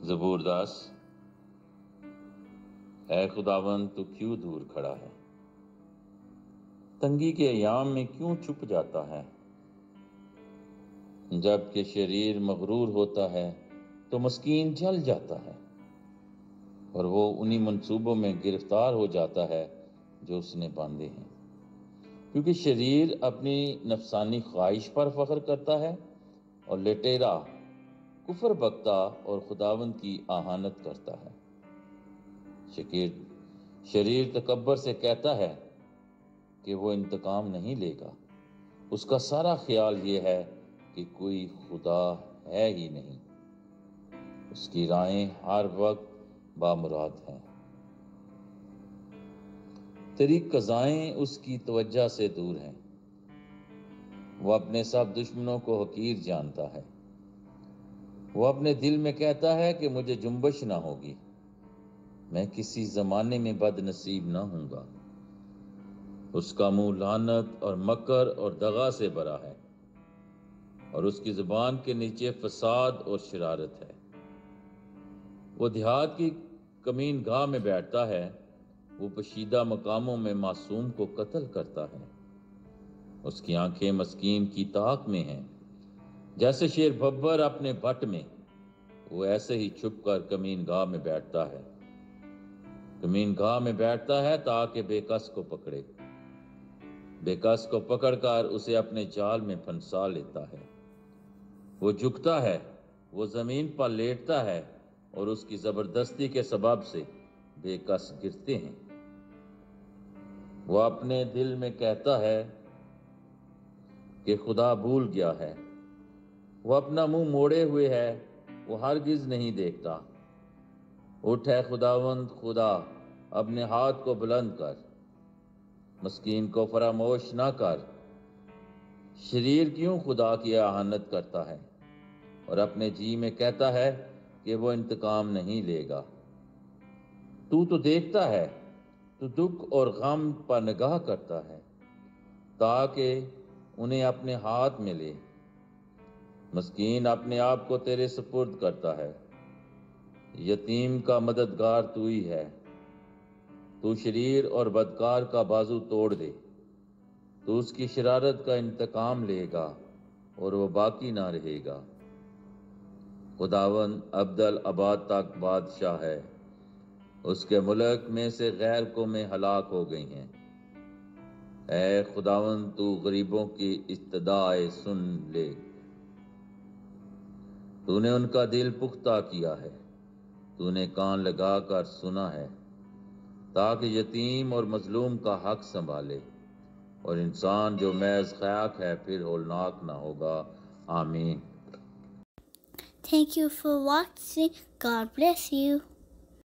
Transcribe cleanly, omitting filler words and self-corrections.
زبورداس: اے خداوند تو کیوں دور کھڑا ہے؟ تنگی کے ایام میں کیوں چھپ جاتا ہے؟ جب کہ شریر مغرور ہوتا ہے تو مسکین جل جاتا ہے، اور وہ انہی منصوبوں میں گرفتار ہو جاتا ہے جو اس نے باندھے ہیں، کیونکہ شریر اپنی نفسانی خواہش پر فخر کرتا ہے اور لٹیرا کفر بکتا اور خداوند کی اہانت کرتا ہے۔ شریر تکبر سے کہتا ہے کہ وہ انتقام نہیں لے گا۔ اس کا سارا خیال یہ ہے کہ کوئی خدا ہے ہی نہیں۔ اس کی رائیں ہر وقت بامراد ہیں۔ تیری قضائیں اس کی توجہ سے دور ہیں۔ وہ اپنے سب دشمنوں کو حقیر جانتا ہے۔ وہ اپنے دل میں کہتا ہے کہ مجھے جنبش نہ ہوگی، میں کسی زمانے میں بد نصیب نہ ہوں گا۔ اس کا منہ لعنت اور مکر اور دغا سے بھرا ہے، اور اس کی زبان کے نیچے فساد اور شرارت ہے۔ وہ دیہات کی کمین گاہ میں بیٹھتا ہے، وہ پوشیدہ مقاموں میں معصوم کو قتل کرتا ہے۔ اس کی آنکھیں مسکین کی طاق میں ہیں، جیسے شیر بھبر اپنے بھٹ میں، وہ ایسے ہی چھپ کر کمین گاہ میں بیٹھتا ہے۔ کمین گاہ میں بیٹھتا ہے تاکہ بے کس کو پکڑے، بے کس کو پکڑ کر اسے اپنے جال میں پھنسا لیتا ہے۔ وہ جھکتا ہے، وہ زمین پر لیٹتا ہے، اور اس کی زبردستی کے سبب سے بے کس گرتے ہیں۔ وہ اپنے دل میں کہتا ہے کہ خدا بھول گیا ہے۔ وہ اپنا منہ موڑے ہوئے ہے، وہ ہرگز نہیں دیکھتا۔ اٹھ اے خداوند خدا، اپنے ہاتھ کو بلند کر، مسکین کو فراموش نہ کر۔ شریر کیوں خدا کی اہانت کرتا ہے اور اپنے جی میں کہتا ہے کہ وہ انتقام نہیں لے گا؟ تو دیکھتا ہے، تو دکھ اور غم پر نگاہ کرتا ہے تاکہ انہیں اپنے ہاتھ میں لے۔ مسکین اپنے آپ کو تیرے سپرد کرتا ہے، یتیم کا مددگار تو ہی ہے۔ تو شریر اور بدکار کا بازو توڑ دے، تو اس کی شرارت کا انتقام لے گا اور وہ باقی نہ رہے گا۔ خداوند ابدالآباد تک بادشاہ ہے، اس کے ملک میں سے غیر قومیں ہلاک ہو گئی ہیں۔ اے خداوند تو غریبوں کی استدعائیں سن لے، تو نے ان کا دل پختہ کیا ہے، تو نے کان لگا کر سنا ہے، تاکہ یتیم اور مظلوم کا حق سنبھالے، اور انسان جو محض خاک ہے پھر ہولناک نہ ہوگا۔ آمین۔ Thank you for watching. God bless you.